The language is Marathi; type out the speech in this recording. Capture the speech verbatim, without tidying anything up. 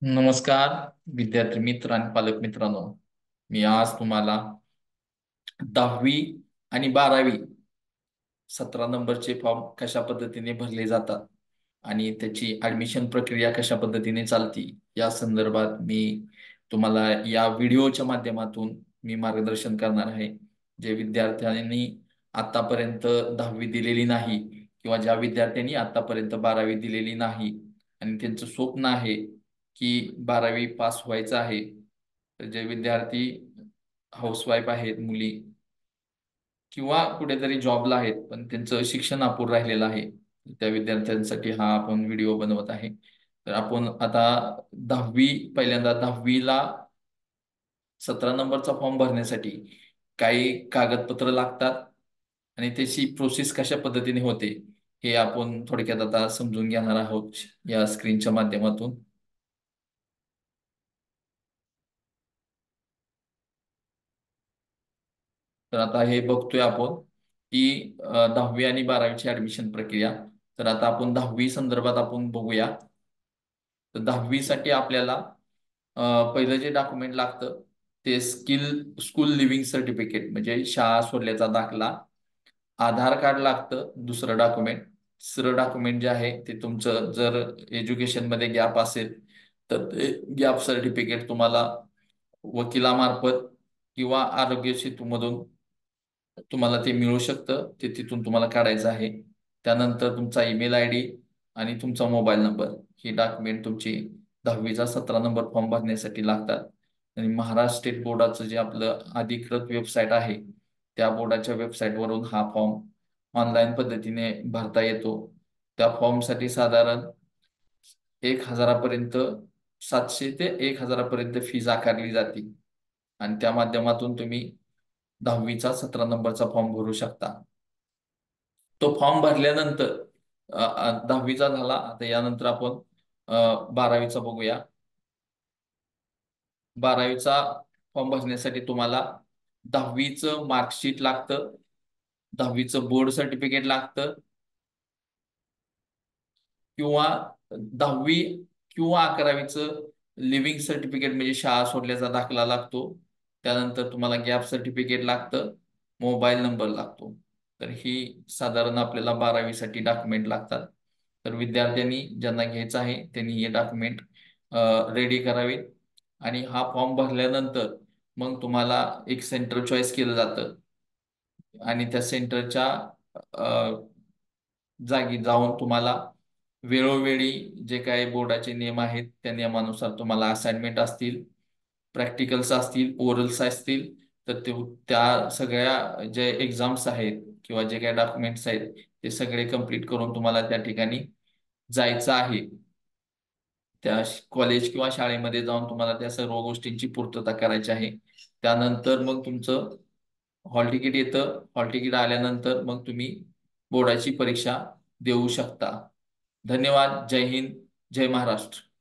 नमस्कार विद्यार्थी मित्र आणि पालक मित्रांनो. मी आज तुम्हाला दहावी आणि बारावी सतरा नंबरचे फॉर्म कशा पद्धतीने भरले जातात आणि त्याची ऍडमिशन प्रक्रिया कशा पद्धतीने चालती या संदर्भात मी तुम्हाला या व्हिडिओच्या माध्यमातून मी मार्गदर्शन करणार आहे. जे विद्यार्थ्यांनी आतापर्यंत दहावी दिलेली नाही किंवा ज्या विद्यार्थ्यांनी आतापर्यंत बारावी दिलेली नाही आणि त्यांचं स्वप्न आहे की बारावी पास व्हायचं आहे, तर जे विद्यार्थी हाऊसवाईफ आहेत, मुली किंवा कुठेतरी जॉबला आहेत पण त्यांचं शिक्षण अपूर्ण राहिलेलं आहे, त्या विद्यार्थ्यांसाठी हा आपण व्हिडिओ बनवत आहे. तर आपण आता दहावी पहिल्यांदा दहावीला सतरा नंबरचा फॉर्म भरण्यासाठी काही कागदपत्र लागतात आणि त्याची प्रोसेस कशा पद्धतीने होते हे आपण थोडक्यात आता समजून घेणार आहोत या स्क्रीनच्या माध्यमातून. तर आता हे बघतोय आपण की अ, दहावी आणि बारावीची ऍडमिशन प्रक्रिया. तर आता आपण दहावी संदर्भात आपण बघूया. तर दहावीसाठी आपल्याला अ, पहिलं जे डॉक्युमेंट लागतं ते स्किल स्कूल लिव्हिंग सर्टिफिकेट म्हणजे शाळा सोडल्याचा दाखला, आधार कार्ड लागतं दुसरं डॉक्युमेंट. तिसरं डॉक्युमेंट जे आहे ते तुमचं जर एज्युकेशन मध्ये गॅप असेल तर ते गॅप सर्टिफिकेट तुम्हाला वकिलामार्फत किंवा आरोग्य सेतूमधून तुम्हाला ते मिळू शकतं, ते तिथून तुम्हाला काढायचं आहे. त्यानंतर तुमचा ईमेल आय डी आणि तुमचा मोबाईल नंबर ही डॉक्युमेंट तुमची दहावीचा सतरा नंबर फॉर्म भरण्यासाठी लागतात. आणि महाराष्ट्र स्टेट बोर्डाचं जे आपलं अधिकृत वेबसाईट आहे त्या बोर्डाच्या वेबसाईटवरून हा फॉर्म ऑनलाईन पद्धतीने भरता येतो. त्या फॉर्मसाठी साधारण एक हजारापर्यंत सातशे ते एक हजारापर्यंत फीज आकारली जाते आणि त्या माध्यमातून तुम्ही दहावीचा सतरा नंबरचा फॉर्म भरू शकता. तो फॉर्म भरल्यानंतर अ, अ, दहावीचा झाला. आता यानंतर आपण अ, बारावीचा बघूया. बारावीचा फॉर्म भरण्यासाठी तुम्हाला दहावीचं मार्कशीट लागतं, दहावीचं बोर्ड सर्टिफिकेट लागतं किंवा दहावी किंवा अकरावीचं लिव्हिंग सर्टिफिकेट म्हणजे शाळा सोडल्याचा दाखला लागतो. त्यानंतर तुम्हाला गॅप सर्टिफिकेट लागतं, मोबाईल नंबर लागतो. तर ही साधारण आपल्याला बारावीसाठी डॉक्युमेंट लागतात. तर विद्यार्थ्यांनी ज्यांना घ्यायचं आहे त्यांनी हे डॉक्युमेंट रेडी करावे. आणि हा फॉर्म भरल्यानंतर मग तुम्हाला एक सेंटर चॉईस केलं जातं आणि त्या सेंटरच्या जागी जाऊन तुम्हाला वेळोवेळी जे काही बोर्डाचे नियम आहेत त्या नियमानुसार तुम्हाला असाइनमेंट असतील, प्रॅक्टिकल्स असतील, ओरल्स असतील, तर ते त्या सगळ्या जे एक्झाम्स आहेत किंवा जे काही डॉक्युमेंट्स आहेत ते सगळे कंप्लीट करून तुम्हाला त्या ठिकाणी जायचं आहे. त्या कॉलेज किंवा शाळेमध्ये जाऊन तुम्हाला त्या सर्व गोष्टींची पूर्तता करायची आहे. त्यानंतर मग तुमचं हॉल तिकीट येतं. हॉल तिकीट आल्यानंतर मग तुम्ही बोर्डाची परीक्षा देऊ शकता. धन्यवाद. जय हिंद. जय महाराष्ट्र.